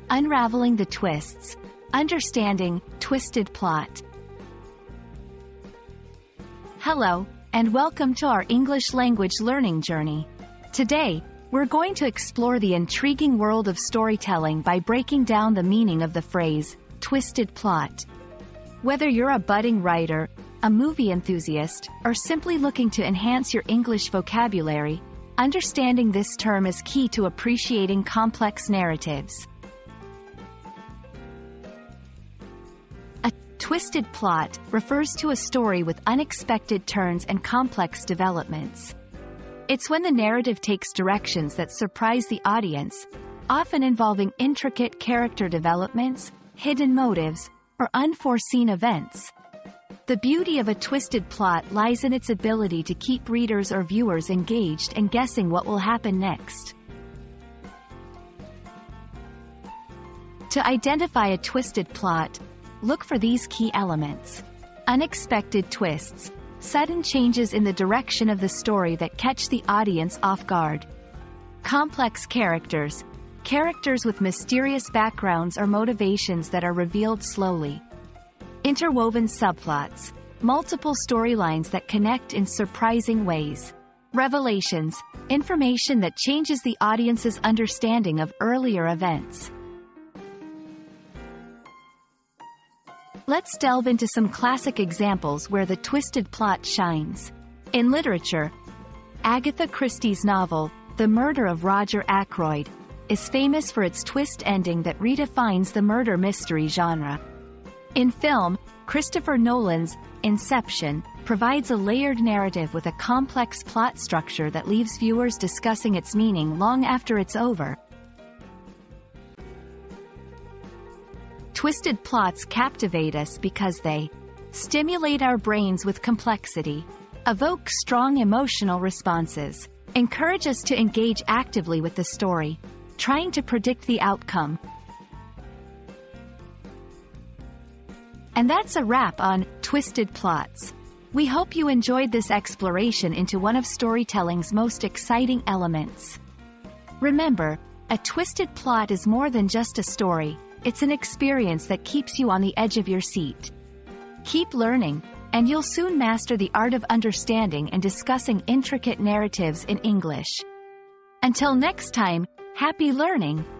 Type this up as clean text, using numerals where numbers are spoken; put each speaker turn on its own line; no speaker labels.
Unraveling the Twists. Understanding twisted plot. Hello, and welcome to our English language learning journey. Today, we're going to explore the intriguing world of storytelling by breaking down the meaning of the phrase, twisted plot. Whether you're a budding writer, a movie enthusiast, or simply looking to enhance your English vocabulary, understanding this term is key to appreciating complex narratives. A twisted plot refers to a story with unexpected turns and complex developments. It's when the narrative takes directions that surprise the audience, often involving intricate character developments, hidden motives, or unforeseen events. The beauty of a twisted plot lies in its ability to keep readers or viewers engaged and guessing what will happen next. To identify a twisted plot, look for these key elements. Unexpected twists, sudden changes in the direction of the story that catch the audience off guard. Complex characters, characters with mysterious backgrounds or motivations that are revealed slowly. Interwoven subplots, multiple storylines that connect in surprising ways. Revelations, information that changes the audience's understanding of earlier events. Let's delve into some classic examples where the twisted plot shines. In literature, Agatha Christie's novel, The Murder of Roger Ackroyd, is famous for its twist ending that redefines the murder mystery genre. In film, Christopher Nolan's Inception provides a layered narrative with a complex plot structure that leaves viewers discussing its meaning long after it's over. Twisted plots captivate us because they stimulate our brains with complexity, evoke strong emotional responses, encourage us to engage actively with the story, trying to predict the outcome. And that's a wrap on Twisted Plots. We hope you enjoyed this exploration into one of storytelling's most exciting elements. Remember, a twisted plot is more than just a story, it's an experience that keeps you on the edge of your seat. Keep learning, and you'll soon master the art of understanding and discussing intricate narratives in English. Until next time, happy learning!